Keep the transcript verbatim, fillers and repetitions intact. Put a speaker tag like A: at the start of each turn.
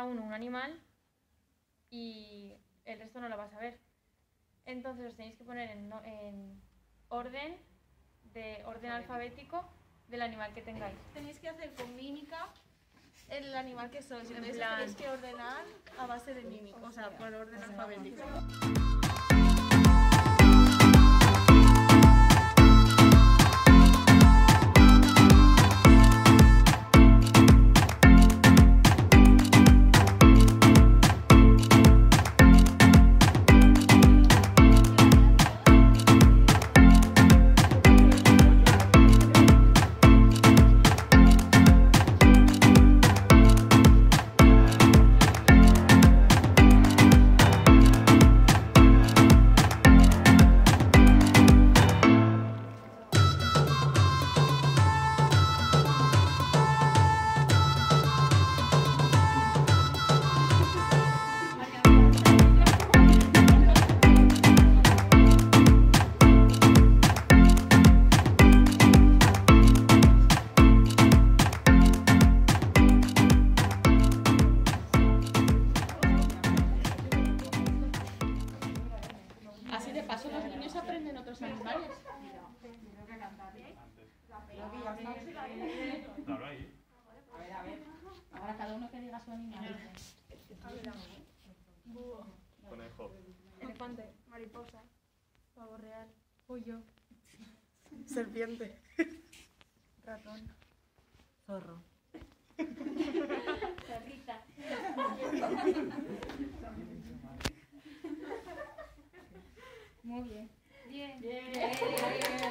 A: uno un animal y el resto no lo vas a ver. Entonces os tenéis que poner en, no, en orden, de orden alfabético del animal que tengáis.
B: Tenéis que hacer con mímica el animal que sois.
A: En
B: Entonces
A: plan-
B: tenéis que ordenar a base de mímica, o sea, por orden alfabético. Así de paso los niños aprenden otros animales.
C: Claro, ahí.
B: Ahora cada uno que diga su animal.
C: Conejo.
A: Elefante, mariposa, pavo real, pollo,
B: Serpiente.
A: ratón,
B: Zorro.
A: perrita.
B: Muy bien.
A: Bien.
B: Bien.